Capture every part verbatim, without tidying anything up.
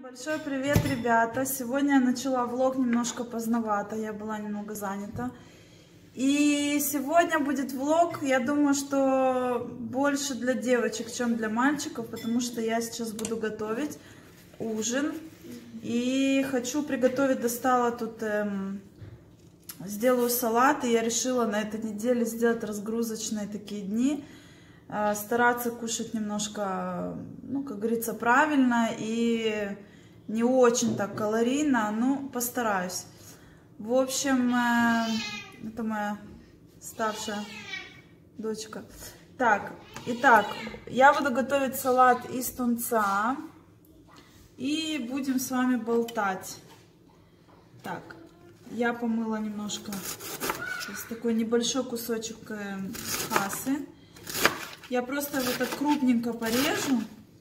Большой привет, ребята! Сегодня я начала влог немножко поздновато, я была немного занята. И сегодня будет влог, я думаю, что больше для девочек, чем для мальчиков, потому что я сейчас буду готовить ужин. И хочу приготовить, достала тут, эм, сделаю салат, и я решила на этой неделе сделать разгрузочные такие дни. Э, стараться кушать немножко, ну, как говорится, правильно и не очень так калорийно, но постараюсь. В общем, э, это моя старшая дочка. Так, итак, я буду готовить салат из тунца. И будем с вами болтать. Так, я помыла немножко. Здесь такой небольшой кусочек хасы. Я просто вот так крупненько порежу.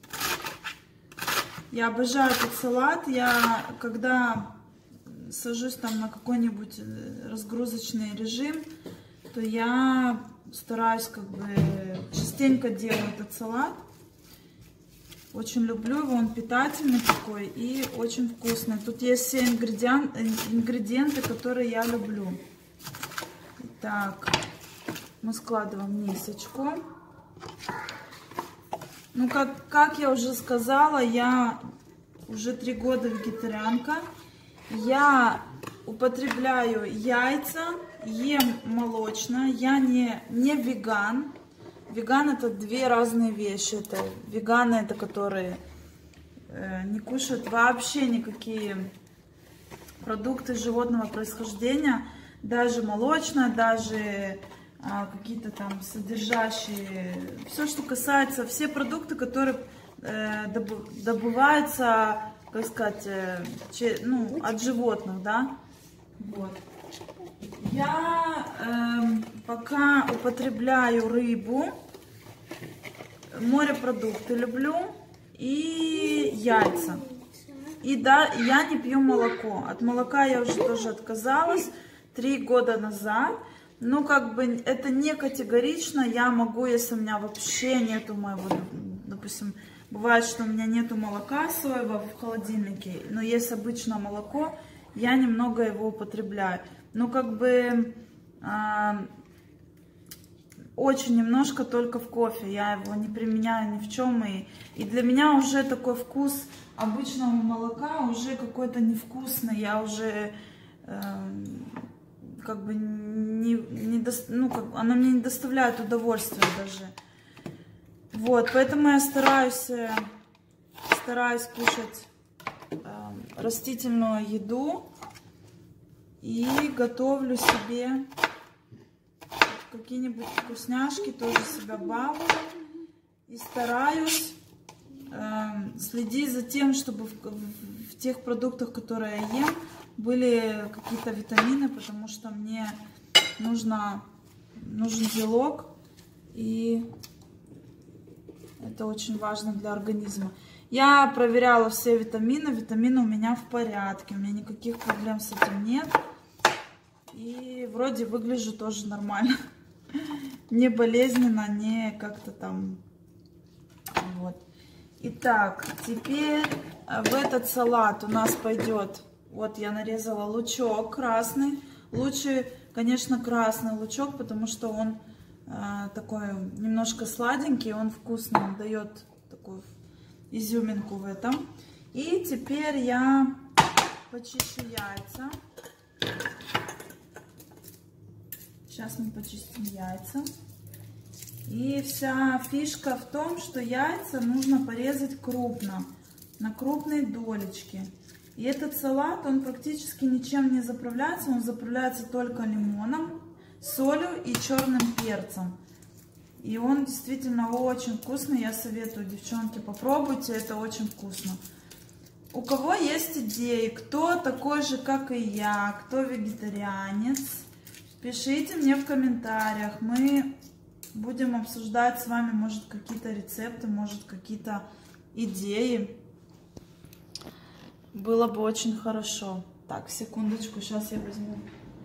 Я обожаю этот салат. Я, когда сажусь там на какой-нибудь разгрузочный режим, то я стараюсь как бы частенько делать этот салат. Очень люблю его, он питательный такой и очень вкусный. Тут есть все ингредиенты, ингредиенты, которые я люблю. Так, мы складываем в мисочку. Ну, как, как я уже сказала, я уже три года вегетарианка. Я употребляю яйца, ем молочное, я не, не веган. Веган — это две разные вещи. Это веганы, это которые э, не кушают вообще никакие продукты животного происхождения, даже молочное, даже э, какие-то там содержащие, все, что касается, все продукты, которые э, добываются, как сказать, э, че, ну, от животных, да. Вот. Я э, пока употребляю рыбу, морепродукты люблю и яйца. И да, я не пью молоко. От молока я уже тоже отказалась три года назад. Ну, как бы это не категорично. Я могу, если у меня вообще нету моего, допустим, бывает, что у меня нету молока соевого в холодильнике, но есть обычное молоко, я немного его употребляю. Ну, как бы э, очень немножко только в кофе. Я его не применяю ни в чем. И, и для меня уже такой вкус обычного молока уже какой-то невкусный. Я уже э, как бы не, не до, ну, как, оно мне не доставляет удовольствия даже. Вот, поэтому я стараюсь, стараюсь кушать э, растительную еду. И готовлю себе какие-нибудь вкусняшки, тоже себя балую. И стараюсь э, следить за тем, чтобы в, в, в тех продуктах, которые я ем, были какие-то витамины, потому что мне нужно, нужен белок. И это очень важно для организма. Я проверяла все витамины. Витамины у меня в порядке. У меня никаких проблем с этим нет. И вроде выгляжу тоже нормально. Не болезненно, не как-то там. Вот. Итак, теперь в этот салат у нас пойдет. Вот я нарезала лучок красный. Лучше, конечно, красный лучок, потому что он э, такой немножко сладенький. Он вкусный, он дает такую изюминку в этом. И теперь я почищу яйца. Сейчас мы почистим яйца. И вся фишка в том, что яйца нужно порезать крупно, на крупные долечки. И этот салат, он практически ничем не заправляется. Он заправляется только лимоном, солью и черным перцем. И он действительно очень вкусный. Я советую, девчонки, попробуйте. Это очень вкусно. У кого есть идеи, кто такой же, как и я, кто вегетарианец, пишите мне в комментариях. Мы будем обсуждать с вами, может, какие-то рецепты, может, какие-то идеи. Было бы очень хорошо. Так, секундочку, сейчас я возьму.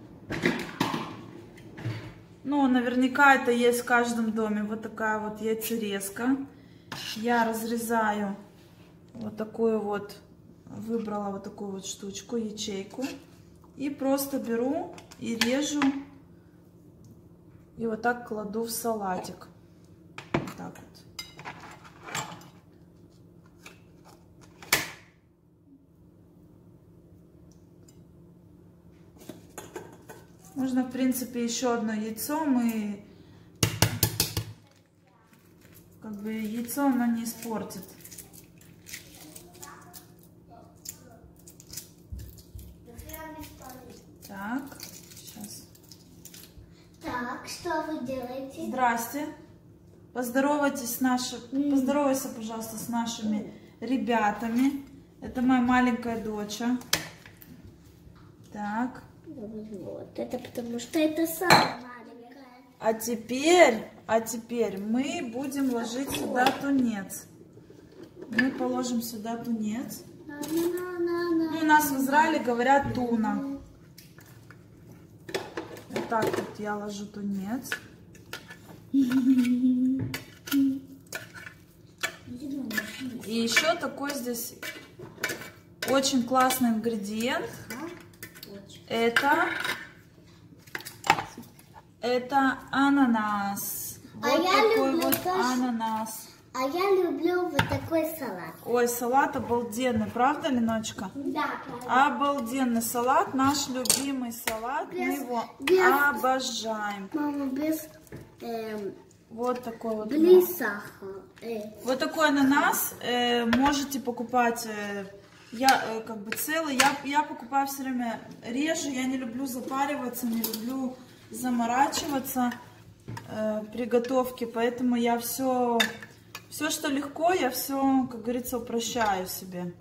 Ну, наверняка это есть в каждом доме. Вот такая вот яйцерезка. Я разрезаю вот такую вот выбрала вот такую вот штучку, ячейку. И просто беру и режу. И вот так кладу в салатик. Вот так вот. Можно, в принципе, еще одно яйцо. Мы как бы яйцо оно не испортит. Так, сейчас. Так, что вы делаете? Здрасте. Поздоровайтесь с нашими, mm. поздоровайся, пожалуйста, с нашими ребятами. Это моя маленькая доча. Так. Вот, это потому что это самая маленькая. А теперь, а теперь мы будем ложить сюда тунец. Мы положим сюда тунец. Ну, у нас в Израиле говорят туна. Вот так вот я ложу тунец. И еще такой здесь очень классный ингредиент. Это, это ананас. А Вот я такой люблю вот тоже... ананас. А я люблю вот такой салат. Ой, салат обалденный, правда, Леночка? Да, правда. Обалденный салат, наш любимый салат. Без, Мы его без... обожаем. Мама, без... Эм... Вот такой вот. Без сахара. Э. Вот такой ананас э, можете покупать... Э, Я э, как бы целый, я, я покупаю все время, режу, я не люблю запариваться, не люблю заморачиваться э, при готовке, поэтому я все, все, что легко, я все, как говорится, упрощаю себе.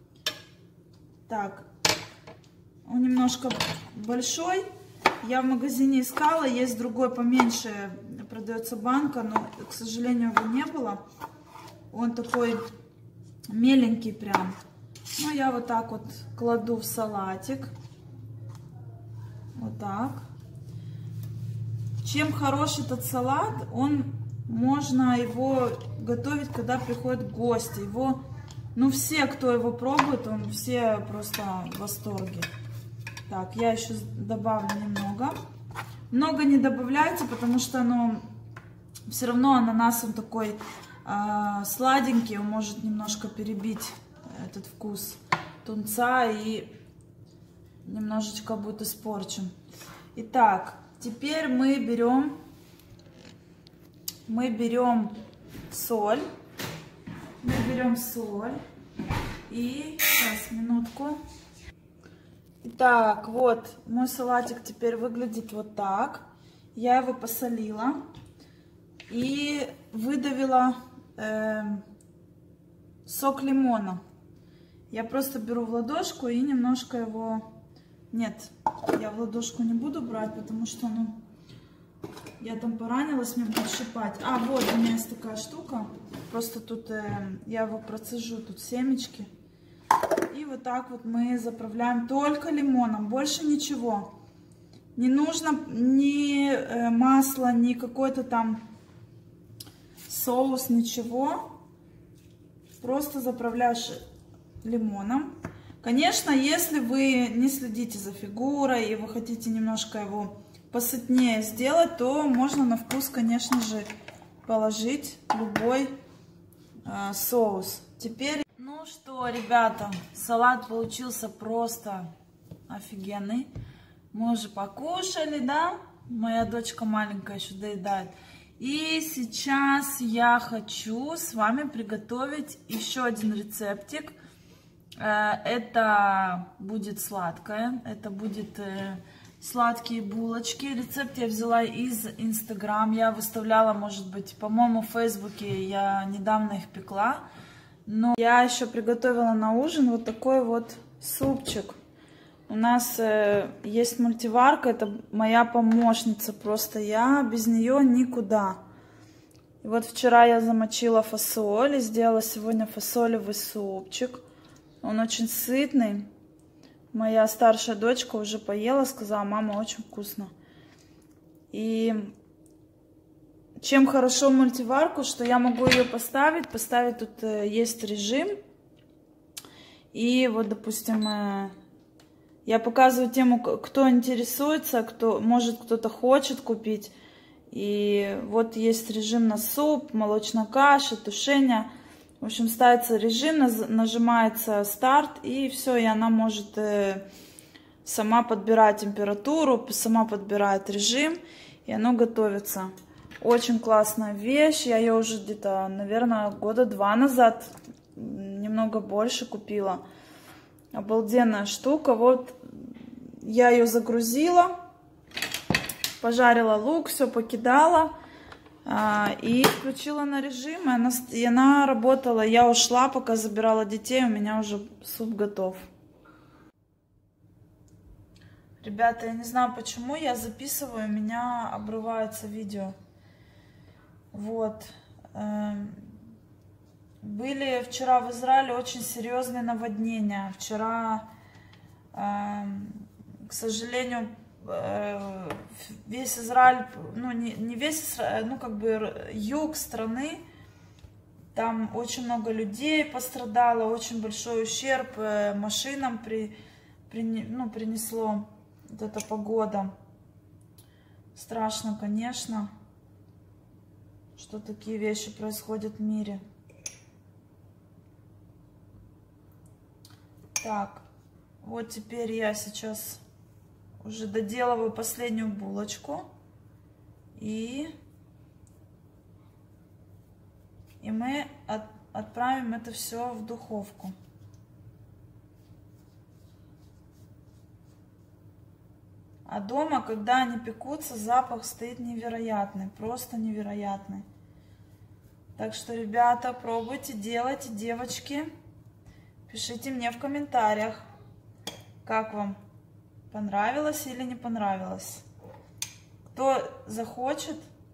Так, он немножко большой, я в магазине искала, есть другой поменьше, продается банка, но, к сожалению, его не было. Он такой меленький прям. Ну, я вот так вот кладу в салатик. Вот так. Чем хорош этот салат, он, можно его готовить, когда приходят гости. Его, ну, все, кто его пробует, он все просто в восторге. Так, я еще добавлю немного. Много не добавляйте, потому что оно, все равно ананас он такой э, сладенький, он может немножко перебить этот вкус тунца и немножечко будет испорчен. Итак, теперь мы берем мы берем соль. Мы берем соль. И сейчас, минутку. Итак, вот мой салатик теперь выглядит вот так. Я его посолила и выдавила э, сок лимона. Я просто беру в ладошку и немножко его... Нет, я в ладошку не буду брать, потому что, ну, я там поранилась, мне будет щипать. А, вот у меня есть такая штука. Просто тут э, я его процежу, тут семечки. И вот так вот мы заправляем только лимоном, больше ничего. Не нужно ни э, масла, ни какой-то там соус, ничего. Просто заправляешь лимоном. Конечно, если вы не следите за фигурой и вы хотите немножко его посытнее сделать, то можно на вкус, конечно же, положить любой э, соус. Теперь, ну что, ребята, салат получился просто офигенный. Мы уже покушали, да? Моя дочка маленькая еще доедает. И сейчас я хочу с вами приготовить еще один рецептик. Это будет сладкое, это будет сладкие булочки. Рецепт я взяла из Инстаграм, я выставляла, может быть, по-моему, в Фейсбуке, я недавно их пекла. Но я еще приготовила на ужин вот такой вот супчик. У нас есть мультиварка, это моя помощница, просто я без нее никуда. И вот вчера я замочила фасоль и сделала сегодня фасолевый супчик. Он очень сытный. Моя старшая дочка уже поела, сказала: мама, очень вкусно. И чем хорошо мультиварку, что я могу ее поставить. Поставить тут есть режим. И вот, допустим, я показываю тему, кто интересуется, кто, может, кто-то хочет купить. И вот есть режим на суп, молочная каша, тушение. В общем, ставится режим, нажимается старт, и все, и она может сама подбирать температуру, сама подбирает режим, и оно готовится. Очень классная вещь. Я ее уже где-то, наверное, года два назад, немного больше купила. Обалденная штука. Вот я ее загрузила, пожарила лук, все покидала а, и включила на режим. И она, и она работала. Я ушла, пока забирала детей, у меня уже суп готов. Ребята, я не знаю, почему я записываю, у меня обрывается видео. Вот. Были вчера в Израиле очень серьезные наводнения. Вчера, к сожалению, весь Израиль, ну не, не весь Израиль, ну как бы юг страны, там очень много людей пострадало, очень большой ущерб машинам при, при, ну, принесло вот эта погода. Страшно, конечно, что такие вещи происходят в мире. Так, вот теперь я сейчас уже доделываю последнюю булочку. И, и мы от, отправим это все в духовку. А дома, когда они пекутся, запах стоит невероятный, просто невероятный. Так что, ребята, пробуйте, делайте, девочки. Пишите мне в комментариях, как вам, понравилось или не понравилось. Кто захочет,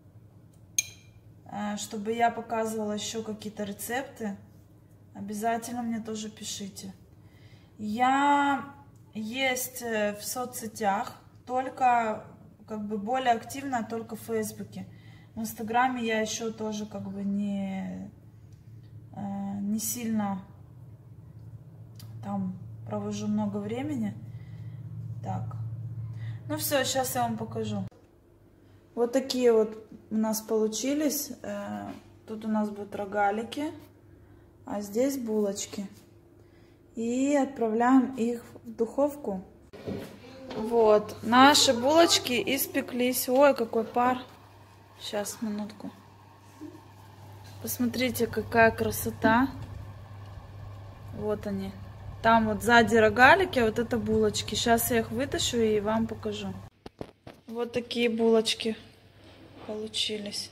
чтобы я показывала еще какие-то рецепты, обязательно мне тоже пишите. Я есть в соцсетях, только как бы более активно только в Фейсбуке. В Инстаграме я еще тоже как бы не, не сильно там провожу много времени. Так, ну все, сейчас я вам покажу. Вот такие вот у нас получились. Тут у нас будут рогалики, а здесь булочки. И отправляем их в духовку. Вот, наши булочки испеклись. Ой, какой пар. Сейчас, минутку. Посмотрите, какая красота. Вот они. Там вот сзади рогалики, а вот это булочки. Сейчас я их вытащу и вам покажу. Вот такие булочки получились.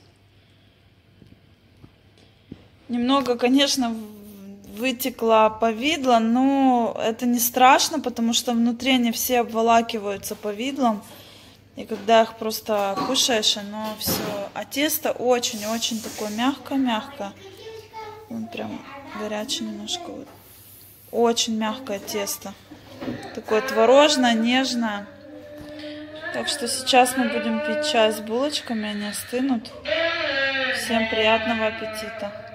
Немного, конечно, вытекло повидло, но это не страшно, потому что внутри они все обволакиваются повидлом. И когда их просто кушаешь, оно все... А тесто очень-очень такое мягкое-мягкое. Он прям горячий немножко. Вот. Очень мягкое тесто. Такое творожное, нежное. Так что сейчас мы будем пить чай с булочками, они остынут. Всем приятного аппетита!